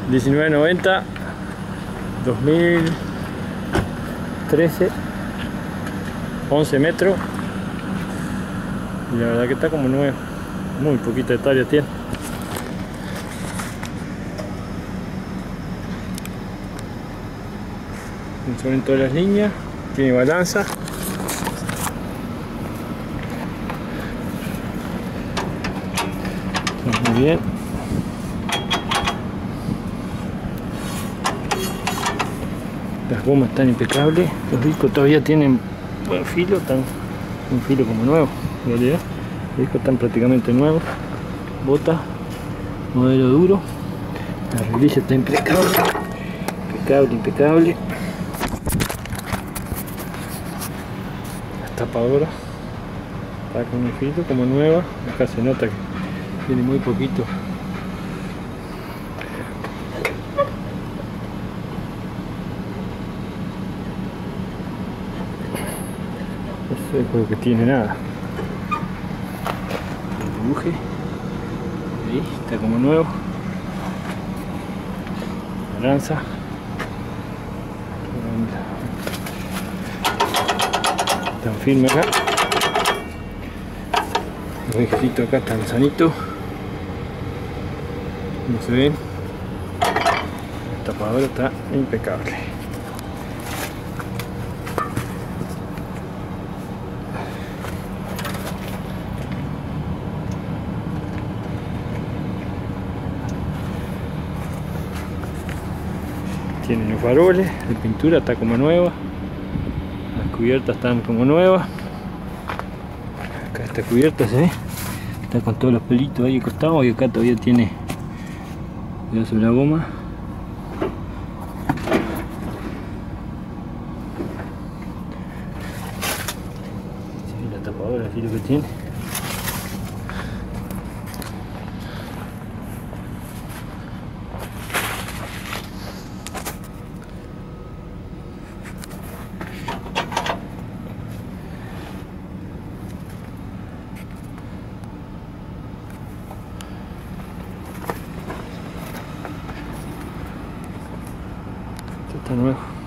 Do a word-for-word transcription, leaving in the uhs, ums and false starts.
diecinueve noventa, dos mil trece, once metros. Y la verdad que está como nuevo. Muy poquita hectárea tiene. Son en todas las líneas. Tiene balanza. Está muy bien. Las gomas están impecables. Los discos todavía tienen buen filo. Están un filo como nuevo. En realidad, los discos están prácticamente nuevos. Bota, modelo duro. La rejilla está impecable. Impecable, impecable. La tapadora está con un filo como nueva. Acá se nota que tiene muy poquito. No sé, creo que tiene nada. El dibuje. Ahí está como nuevo. Balanza. Tan firme acá. Los ejecitos acá están sanitos. Como se ven, el tapador está impecable. Tienen los faroles, la pintura está como nueva. Las cubiertas están como nuevas. Acá esta cubierta se ve, está con todos los pelitos ahí acostados, y acá todavía tiene pedazo de la goma. Sí, la tapadora así lo que tiene. Está nuevo.